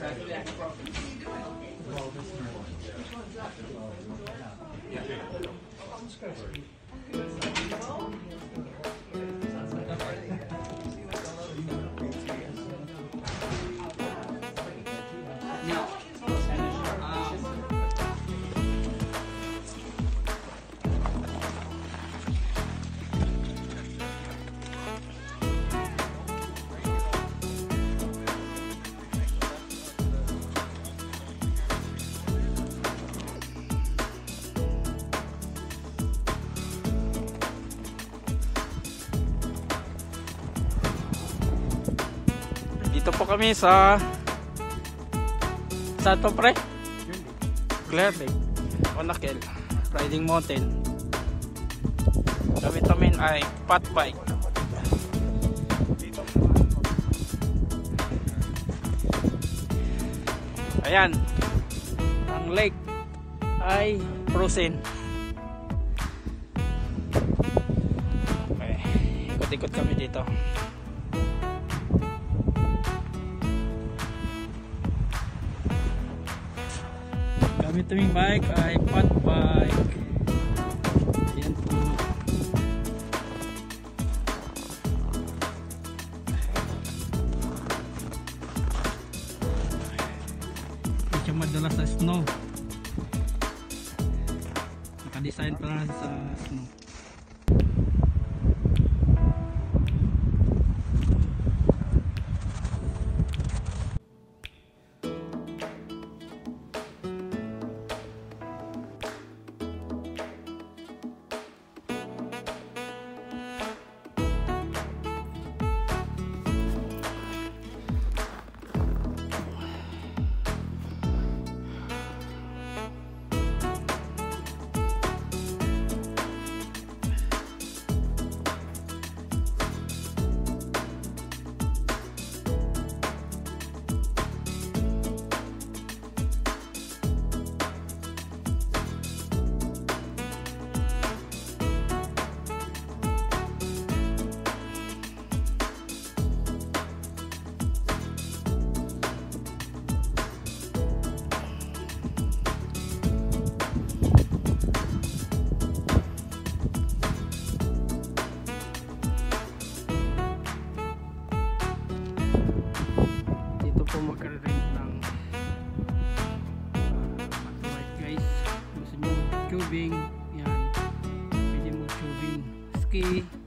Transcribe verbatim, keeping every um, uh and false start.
Dito po kami sa saan to pre? Clear Lake, Onakel, Riding Mountain. Gamit namin ay fat bike. Ayan, ang lake ay frozen. Okay, ikot-ikot kami dito. Gamit naming bike ay fat bike. Ayan po. Hindi siya madala sa snow. Naka-design para sa snow. Magka-rent ng uh, guys, gusto nyo tubing, yan, pwede mo tubing, ski.